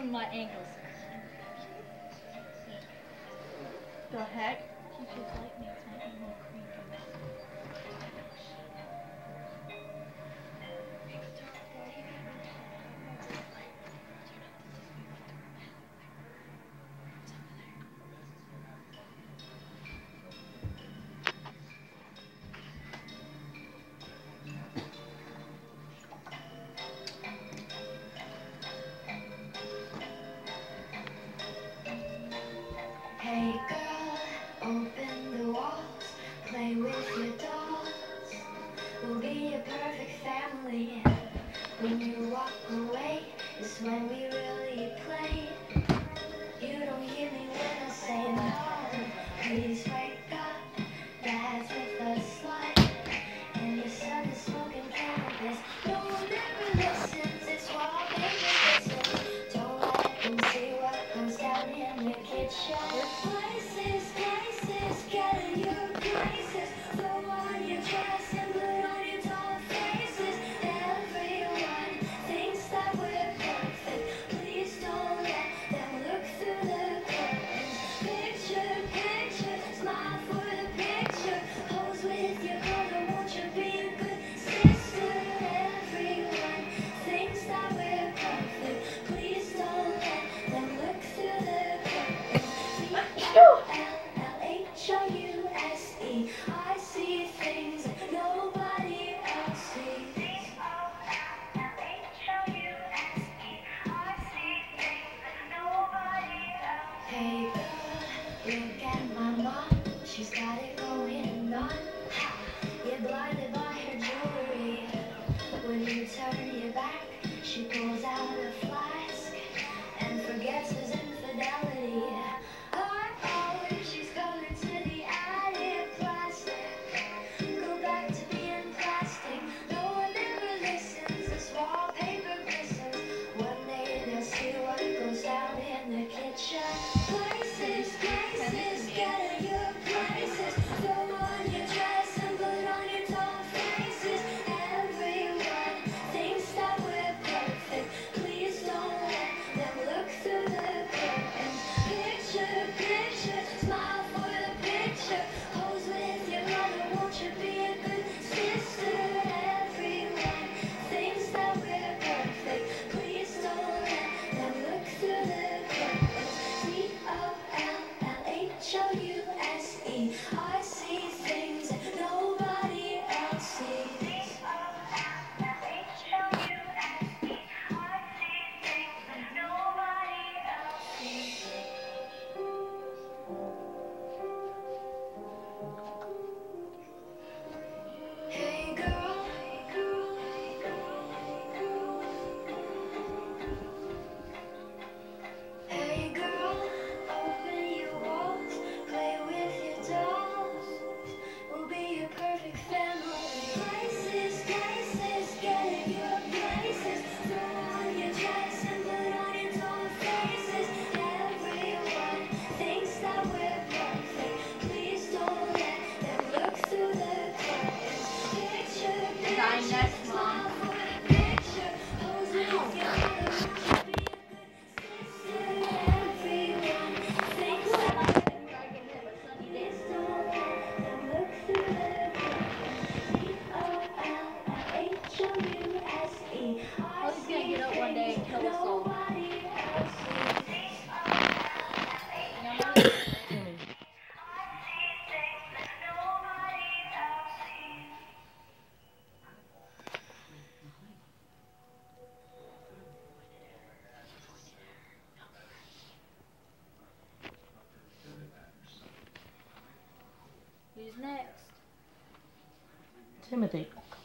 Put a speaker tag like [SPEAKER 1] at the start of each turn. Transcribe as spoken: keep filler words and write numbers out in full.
[SPEAKER 1] from my ankles. The heck? Teacher's light makes my ankle creepy.
[SPEAKER 2] Hey girl, open the walls, play with your dolls. We'll be a perfect family. When you walk away is when we really play. You don't hear me when I say no. Please wake up, Dad's with a slut, and your son is smoking cannabis. No one ever listens, it's wallpaper business. Don't let them see what goes down in the kitchen. Places, places, get in your places. Throw on your dress and put on your tall faces. Everyone thinks that we're perfect. Please don't let them look through the curtains. Picture, picture, smile for the picture. Pose with your brother, won't you be a good sister? Everyone thinks that we're perfect. Please don't let them look through the curtains. L L H O U S E. I see things that nobody else sees. L L H O U S E. I see things that nobody else sees. Hey girl, look at my mom. She's got it going on. Ha! You're blinded by her jewelry. When you turn your back, she pulls out a flask and forgets his infidelity. Oh, she's coming to the attic, plastic. Go back to being plastic. No one ever listens. This wallpaper glistens. One day they'll see what goes down in the kitchen. Places, places, get in your places. Throw on your dress and put on your tall faces. Everyone thinks that we're perfect. Please don't let them look through the curtains. Picture, picture, smile for the picture. Pose with your brother, won't you be a good sister? Everyone thinks that we're perfect. Please don't let them look through the curtains. C O L L H O U S E. I see things that nobody else sees. C O L L H O U S E. I see things that nobody else sees. Hey girl, hey girl, hey girl, hey girl. Hey girl, open your walls, play with your dolls. We'll be a perfect family. Places, places, get in your places. Throw on your dress and put on your tall faces. Everyone thinks that we're perfect. Please don't let them look through the curtains. Picture,
[SPEAKER 1] Dying
[SPEAKER 2] picture,
[SPEAKER 1] next
[SPEAKER 2] smile
[SPEAKER 1] month.
[SPEAKER 2] for the picture. Pose with your brother, won't you be a good sister? Everyone thinks that please don't let them look through the curtains. C O L L H O U S E. I
[SPEAKER 1] He's gonna
[SPEAKER 2] see
[SPEAKER 1] get up one day and
[SPEAKER 2] things
[SPEAKER 1] kill us all.
[SPEAKER 2] nobody else sees. C O L L H O U S E. I see things that nobody else sees.
[SPEAKER 1] Who's next?
[SPEAKER 3] Timothy.